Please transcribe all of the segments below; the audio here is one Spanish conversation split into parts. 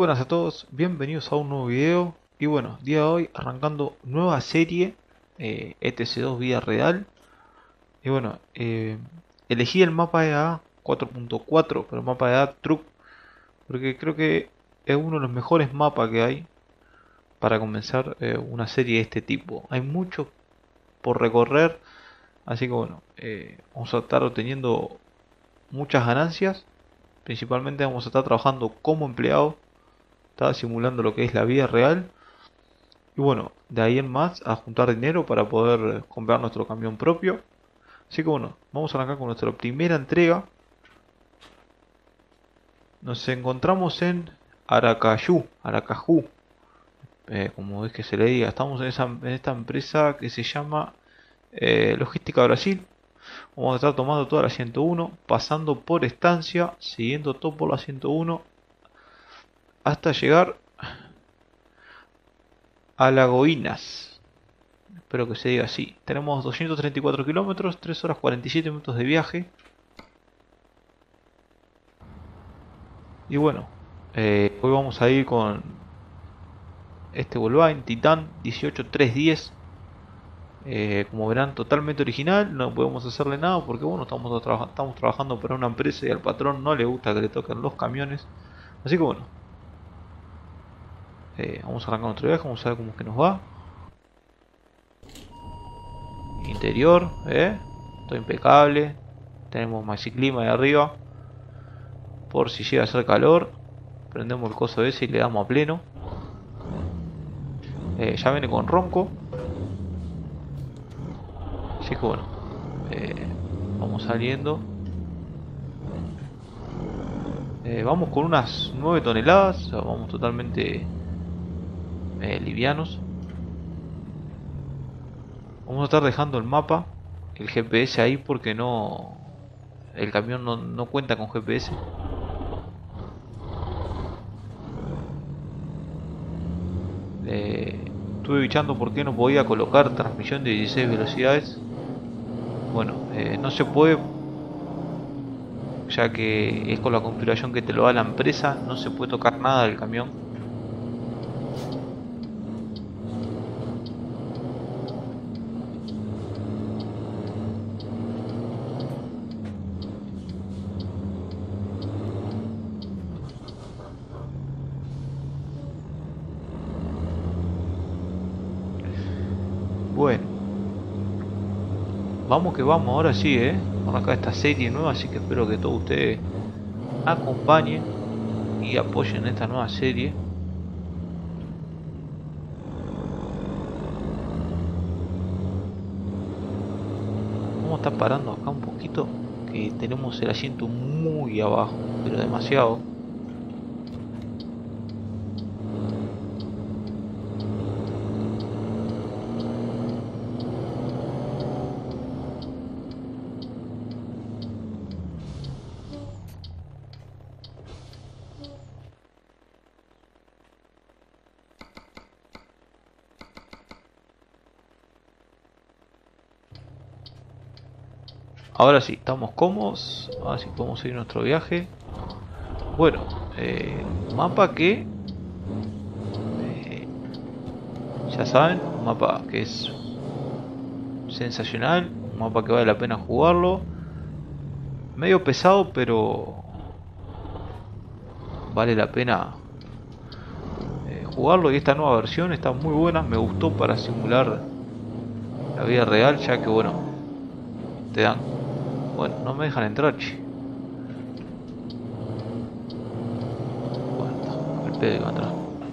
Buenas a todos, bienvenidos a un nuevo video. Y bueno, día de hoy arrancando nueva serie, ETC2 Vida Real. Y bueno, elegí el mapa EA 4.4, pero el mapa EA Truck, porque creo que es uno de los mejores mapas que hay para comenzar una serie de este tipo. Hay mucho por recorrer, así que bueno, vamos a estar obteniendo muchas ganancias. Principalmente vamos a estar trabajando como empleado. Estaba simulando lo que es la vida real. Y bueno, de ahí en más a juntar dinero para poder comprar nuestro camión propio. Así que bueno, vamos a arrancar con nuestra primera entrega. Nos encontramos en Aracaju, como es que se le diga. Estamos en esta empresa que se llama Logística Brasil. Vamos a estar tomando toda la 101, pasando por estancia, siguiendo todo por la 101, hasta llegar a Lagoinas. Espero que se diga así. Tenemos 234 kilómetros, 3 horas 47 minutos de viaje. Y bueno, hoy vamos a ir con este Volkswagen Titan 18310. Como verán, totalmente original. No podemos hacerle nada porque bueno, estamos trabajando para una empresa y al patrón no le gusta que le toquen los camiones. Así que bueno, vamos a arrancar nuestro viaje, vamos a ver cómo es que nos va. Interior, todo impecable. Tenemos maxiclima de arriba por si llega a hacer calor. Prendemos el coso ese y le damos a pleno. Ya viene con ronco, así que bueno, vamos saliendo. Vamos con unas 9 toneladas, o sea, vamos totalmente livianos. Vamos a estar dejando el mapa, el GPS ahí porque no, el camión no cuenta con GPS. Estuve bichando por qué no podía colocar transmisión de 16 velocidades. Bueno, no se puede, ya que es con la configuración que te lo da la empresa. No se puede tocar nada del camión. Bueno, vamos que vamos, ahora sí, con acá esta serie nueva, así que espero que todos ustedes acompañen y apoyen esta nueva serie. Vamos a estar parando acá un poquito, que tenemos el asiento muy abajo, pero demasiado. Ahora sí, estamos cómodos. Ahora sí podemos seguir nuestro viaje. Bueno, mapa que ya saben, un mapa que es sensacional, un mapa que vale la pena jugarlo. Medio pesado, pero vale la pena jugarlo. Y esta nueva versión está muy buena, me gustó para simular la vida real, ya que bueno, te dan... Bueno, no me dejan entrar, che. Bueno, el pedo que va atrás.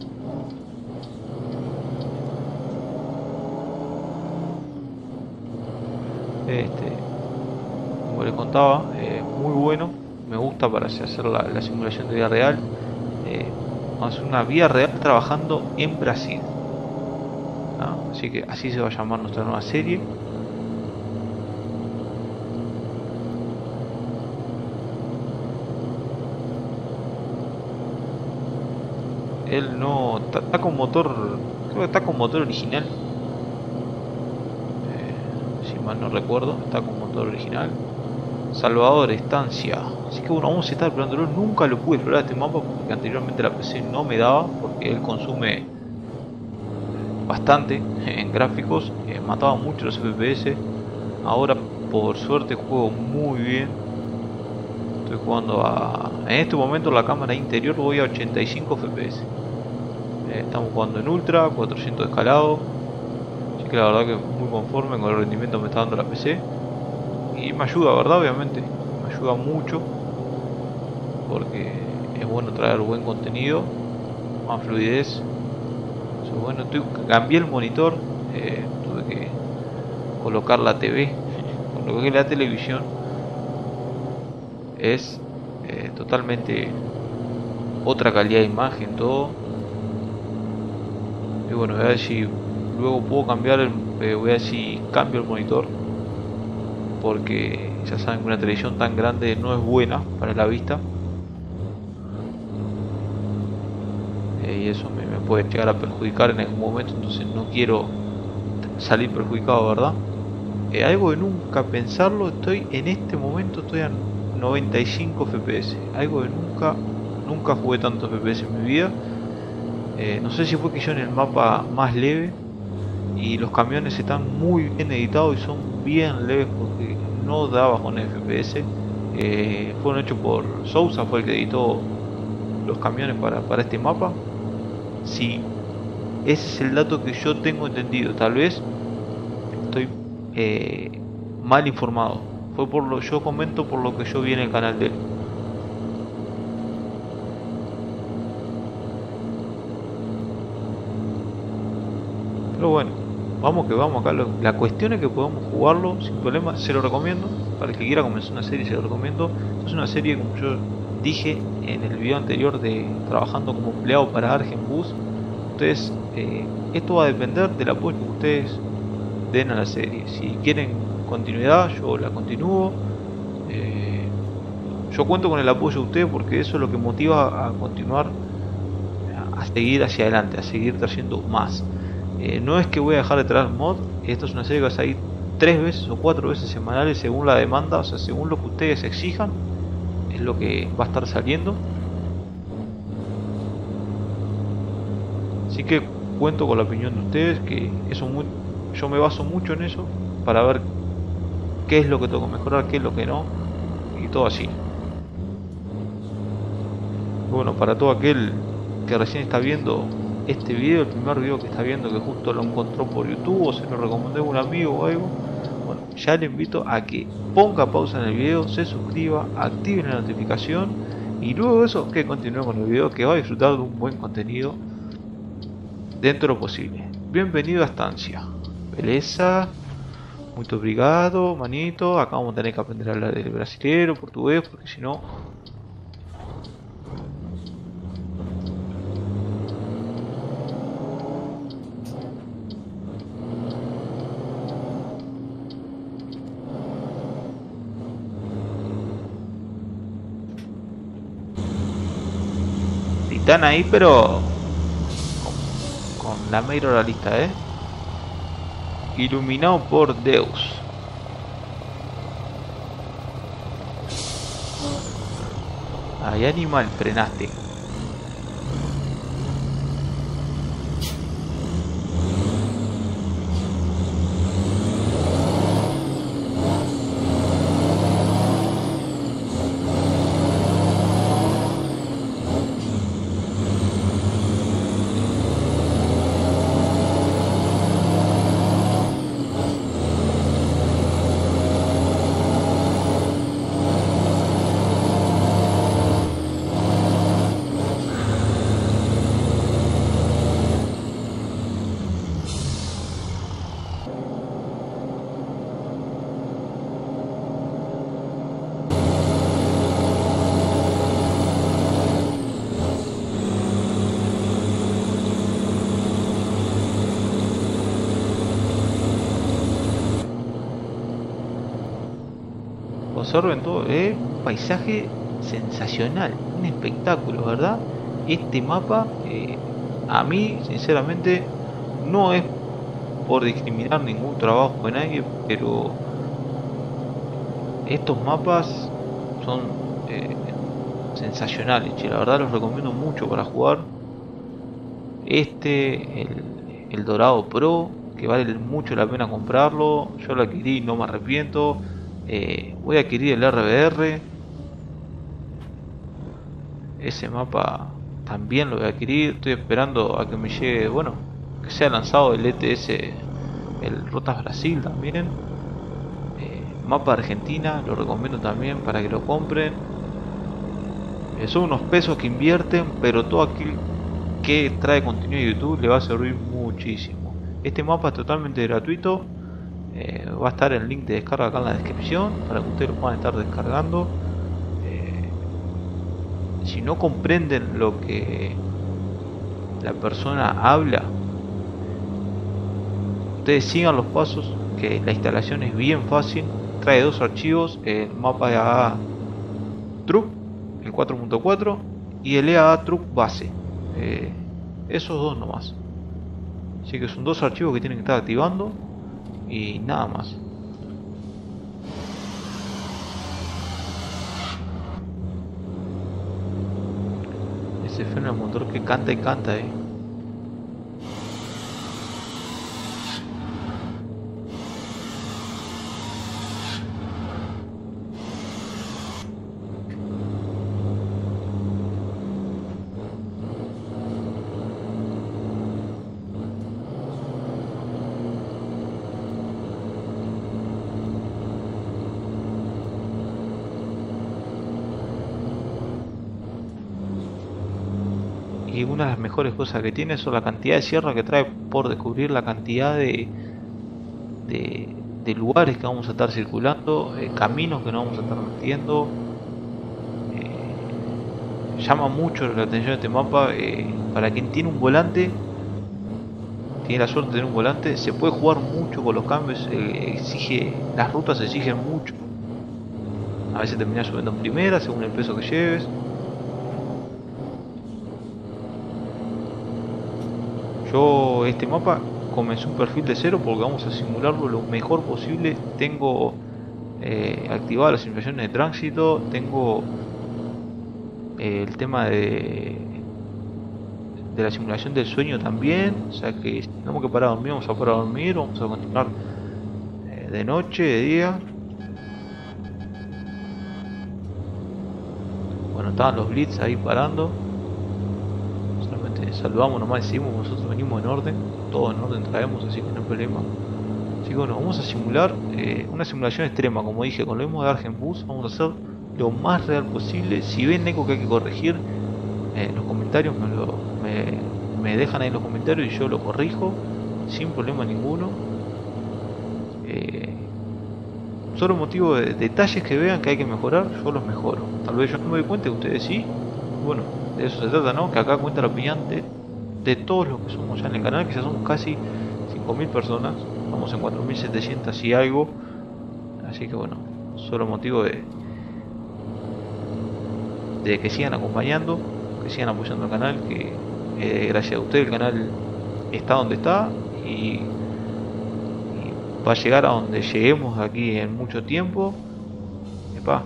Como les contaba, muy bueno. Me gusta para hacer la simulación de vida real. Vamos a hacer una vida real trabajando en Brasil. Así que así se va a llamar nuestra nueva serie. Él no está con motor, creo que está con motor original. Si mal no recuerdo, está con motor original. Salvador, estancia. Así que bueno, vamos a estar explorándolo. Nunca lo pude explorar este mapa porque anteriormente la PC no me daba, porque él consume bastante en gráficos, mataba mucho los FPS. Ahora por suerte juego muy bien. Estoy jugando a... En este momento la cámara interior voy a 85 FPS. Estamos jugando en Ultra, 400 de escalado. Así que la verdad que muy conforme con el rendimiento que me está dando la PC. Y me ayuda, ¿verdad? Obviamente. Me ayuda mucho. Porque es bueno traer buen contenido. Más fluidez. Bueno, cambié el monitor. Tuve que colocar la TV. Coloqué la televisión. Es totalmente otra calidad de imagen, todo. Y bueno, voy a ver si luego puedo cambiar voy a ver si cambio el monitor, porque ya saben que una televisión tan grande no es buena para la vista. Y eso me puede llegar a perjudicar en algún momento, entonces no quiero salir perjudicado, ¿verdad? Algo de nunca pensarlo, en este momento estoy a 95 FPS. Algo de nunca jugué tantos FPS en mi vida. No sé si fue que yo en el mapa más leve y los camiones están muy bien editados y son bien leves porque no da bajón FPS. Fueron hechos por Sousa, fue el que editó los camiones para este mapa. Sí, ese es el dato que yo tengo entendido. Tal vez estoy mal informado. Yo comento por lo que yo vi en el canal de él. Pero bueno, vamos que vamos acá. La cuestión es que podemos jugarlo sin problema. Se lo recomiendo. Para el que quiera comenzar una serie, se lo recomiendo. Es una serie, como yo dije en el video anterior, de trabajando como empleado para Argenbus. Entonces, esto va a depender del apoyo que ustedes den a la serie. Si quieren continuidad, yo la continúo. Yo cuento con el apoyo de ustedes porque eso es lo que motiva a continuar, a seguir hacia adelante, a seguir trayendo más. No es que voy a dejar de traer mod. Esto es una serie que va a salir 3 veces o 4 veces semanales según la demanda, o sea, según lo que ustedes exijan, es lo que va a estar saliendo. Así que cuento con la opinión de ustedes, que yo me baso mucho en eso para ver qué es lo que tengo que mejorar, qué es lo que no, y todo así. Bueno, para todo aquel que recién está viendo este video, el primer video que está viendo, que justo lo encontró por YouTube o se lo recomendó a un amigo o algo, bueno, ya le invito a que ponga pausa en el video, se suscriba, active la notificación y luego de eso que continúe con el video, que va a disfrutar de un buen contenido dentro de lo posible. Bienvenido a Estancia. Beleza. Muito obrigado, manito. Acá vamos a tener que aprender a hablar del brasilero, portugués, porque si no... Están ahí, pero con la mayor la lista, Iluminado por Deus. Ay, animal, frenaste. Observen todo, un paisaje sensacional, un espectáculo, ¿verdad? Este mapa, a mí, sinceramente, no es por discriminar ningún trabajo de nadie, pero Estos mapas son sensacionales, che, la verdad los recomiendo mucho para jugar. El Dorado Pro, que vale mucho la pena comprarlo. Yo lo adquirí, no me arrepiento. Voy a adquirir el RBR. Ese mapa también lo voy a adquirir. Estoy esperando a que me llegue, bueno, que sea lanzado el ETS, el Rotas Brasil también. Mapa Argentina, lo recomiendo también para que lo compren. Son unos pesos que invierten, pero todo aquel que trae contenido de YouTube le va a servir muchísimo. Este mapa es totalmente gratuito. Va a estar el link de descarga acá en la descripción para que ustedes lo puedan estar descargando. Si no comprenden lo que la persona habla, ustedes sigan los pasos, que la instalación es bien fácil. Trae dos archivos, el mapa EAA Truck, el 4.4, y el EAA Truck base. Esos dos nomás. Así que son dos archivos que tienen que estar activando y nada más. Ese freno de motor que canta y canta, Y una de las mejores cosas que tiene son la cantidad de sierra que trae por descubrir, la cantidad de lugares que vamos a estar circulando, caminos que nos vamos a estar metiendo. Llama mucho la atención este mapa. Para quien tiene un volante, tiene la suerte de tener un volante, se puede jugar mucho con los cambios. Las rutas exigen mucho. A veces terminas subiendo en primera según el peso que lleves. Yo este mapa comencé un perfil de cero porque vamos a simularlo lo mejor posible. Tengo activadas las simulaciones de tránsito, tengo el tema de la simulación del sueño también. O sea que si tenemos que parar a dormir, vamos a parar a dormir, vamos a continuar de noche, de día. Bueno, estaban los blitz ahí parando. Saludamos nomás, decimos, nosotros venimos en orden, todo en orden traemos, así que no hay problema. Así que bueno, vamos a simular una simulación extrema, como dije, con lo mismo de Argenbus, vamos a hacer lo más real posible. Si ven algo que hay que corregir, en los comentarios me dejan ahí en los comentarios y yo lo corrijo, sin problema ninguno. Solo motivo de detalles que vean que hay que mejorar, yo los mejoro. Tal vez yo no me doy cuenta, ustedes sí. Bueno, de eso se trata, ¿no? Que acá cuenta la opinión de todos los que somos ya en el canal, que ya somos casi 5.000 personas. Estamos en 4.700 y algo. Así que bueno, solo motivo de que sigan acompañando, que sigan apoyando el canal, que gracias a ustedes el canal está donde está y va a llegar a donde lleguemos aquí en mucho tiempo. Epa.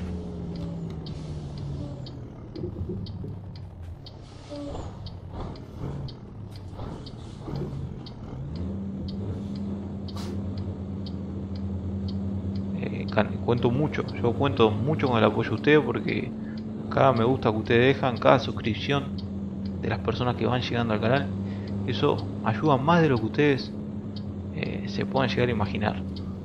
Yo cuento mucho con el apoyo de ustedes porque cada me gusta que ustedes dejan, cada suscripción de las personas que van llegando al canal, eso ayuda más de lo que ustedes se puedan llegar a imaginar.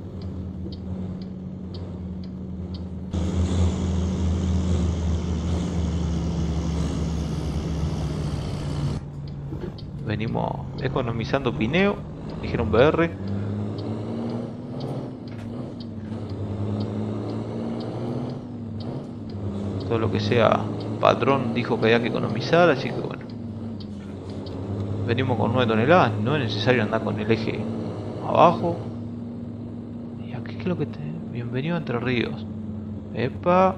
Venimos economizando pineo, dijeron BR. Todo lo que sea patrón dijo que había que economizar, así que bueno. Venimos con 9 toneladas, no es necesario andar con el eje abajo. Y aquí qué es lo que te... Bienvenido a Entre Ríos. Epa.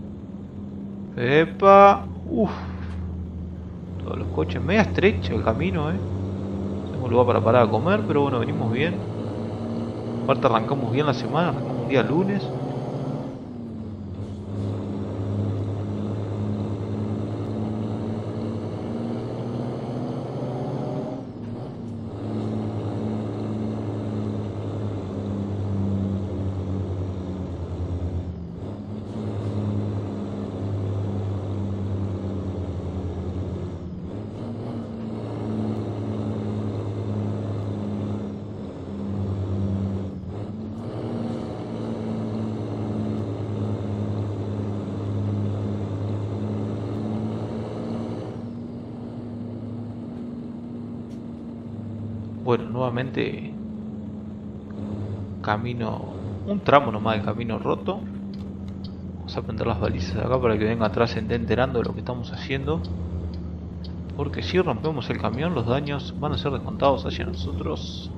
Epa. Uff. Todos los coches, media estrecha el camino, Tengo lugar para parar a comer, pero bueno, venimos bien. Aparte arrancamos bien la semana, arrancamos un día lunes. Bueno, nuevamente camino, un tramo nomás de camino roto. Vamos a prender las balizas acá para que venga atrás se esté enterando de lo que estamos haciendo. Porque si rompemos el camión, los daños van a ser descontados hacia nosotros.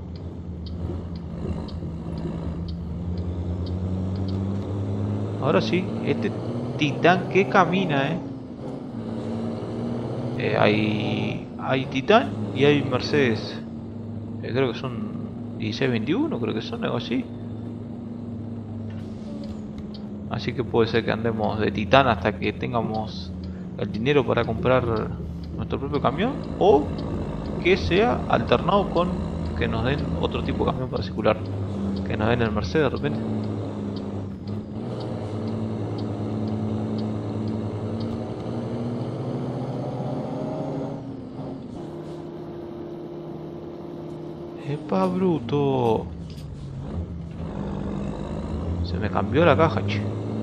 Ahora sí, este titán que camina, hay titán y hay Mercedes. Creo que son 1621, creo que son algo así. Así que puede ser que andemos de titán hasta que tengamos el dinero para comprar nuestro propio camión, o que sea alternado con que nos den otro tipo de camión para circular, que nos den el Mercedes de repente. ¡Epa, bruto! Se me cambió la caja, che.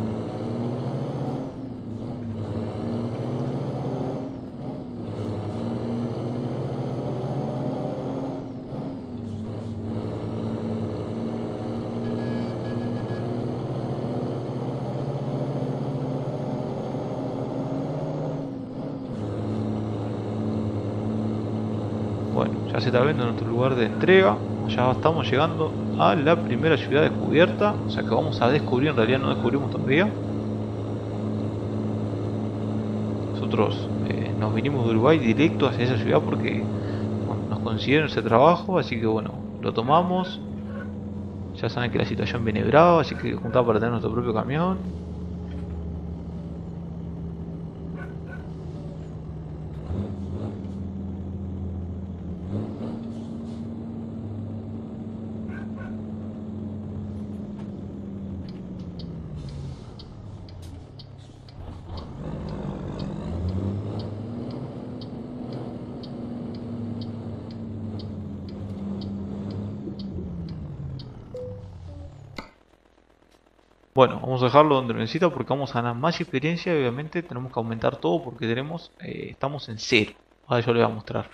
Bueno, ya se está viendo nuestro lugar de entrega. Ya estamos llegando a la primera ciudad descubierta. O sea que vamos a descubrir, en realidad no descubrimos todavía. Nosotros nos vinimos de Uruguay directo hacia esa ciudad porque nos consiguieron ese trabajo. Así que bueno, lo tomamos. Ya saben que la situación viene brava, así que juntamos para tener nuestro propio camión. Bueno, vamos a dejarlo donde lo necesita porque vamos a ganar más experiencia y obviamente tenemos que aumentar todo porque estamos en cero. Ahora yo les voy a mostrar.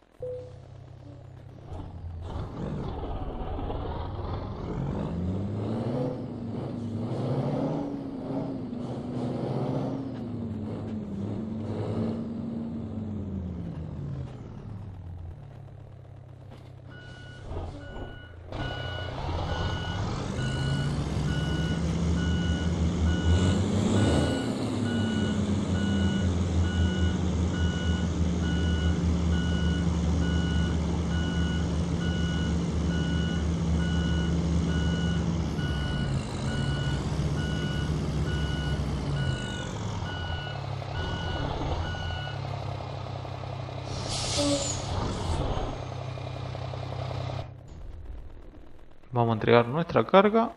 Vamos a entregar nuestra carga.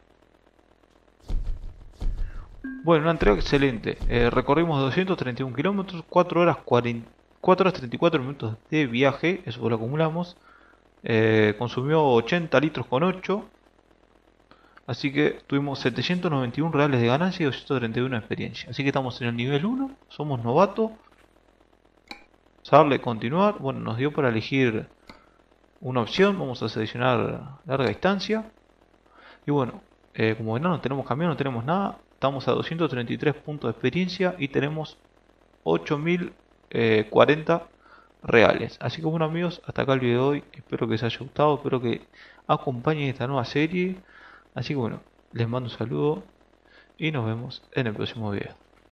Bueno, una entrega excelente. Recorrimos 231 kilómetros, 4 horas 34 minutos de viaje, eso lo acumulamos. Consumió 80 litros con 8. Así que tuvimos 791 reales de ganancia y 231 de experiencia. Así que estamos en el nivel 1, somos novatos. Vamos a darle continuar. Bueno, nos dio para elegir una opción, vamos a seleccionar larga distancia. Y bueno, como ven, no tenemos camión, no tenemos nada. Estamos a 233 puntos de experiencia y tenemos 8040 reales. Así que bueno amigos, hasta acá el video de hoy. Espero que les haya gustado, espero que acompañen esta nueva serie. Así que bueno, les mando un saludo y nos vemos en el próximo video.